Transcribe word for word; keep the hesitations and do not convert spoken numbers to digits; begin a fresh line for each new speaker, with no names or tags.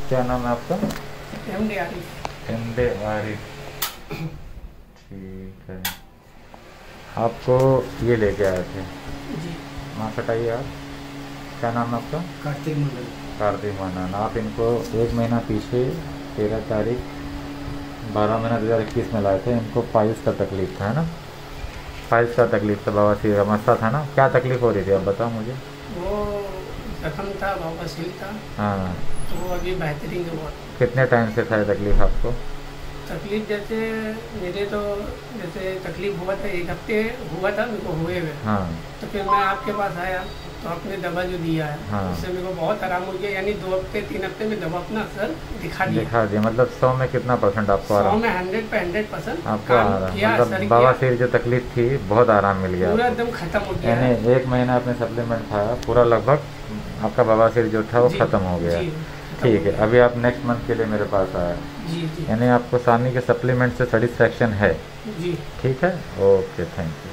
क्या नाम है आपका?
M D Arif.
M D Arif, ठीक है। आपको ये लेके आए थे
जी।
मास्क हटाइए आप। क्या नाम है आपका?
कार्तिक मंडल।
कार्तिक मंडल। आप इनको एक महीना पीछे तेरह तारीख बारह महीना दो हज़ार इक्कीस में लाए थे। इनको पाइल्स का तकलीफ था, है ना? पाइल्स का तकलीफ था, बवासीर का मसला था ना? क्या तकलीफ हो रही थी आप बताओ मुझे।
वो जख्म था, बवासीर था।
हाँ,
तो वो अभी बेहतरीन है बहुत।
कितने टाइम से था ये तकलीफ आपको?
तकलीफ जैसे मेरे तो जैसे तकलीफ हुआ था, एक हफ्ते हुआ था मेरे को हुए हुए।
हाँ
तो फिर मैं आपके पास आया तो आपने दवा जो दिया है
हाँ।
उससे मेरे को बहुत आराम हो गया। यानी दो हफ्ते तीन हफ्ते में दवा अपना असर दिखा दिया।
दिखा दिया मतलब सौ में कितना परसेंट आपको
सौ
आराम?
में हंड्रेड पे हंड्रेड परसेंट
आपको आराम मतलब बवासीर जो तकलीफ थी बहुत आराम मिल गया,
पूरा एकदम खत्म हो गया।
यानी एक महीना आपने सप्लीमेंट खाया पूरा लगभग आपका बवासीर जो था वो ख़त्म हो गया। ठीक है, अभी आप नेक्स्ट मंथ के लिए मेरे पास आए,
जी जी।
यानी आपको सानी के सप्लीमेंट से सेटिस्फैक्शन है?
जी
ठीक है, ओके, थैंक यू।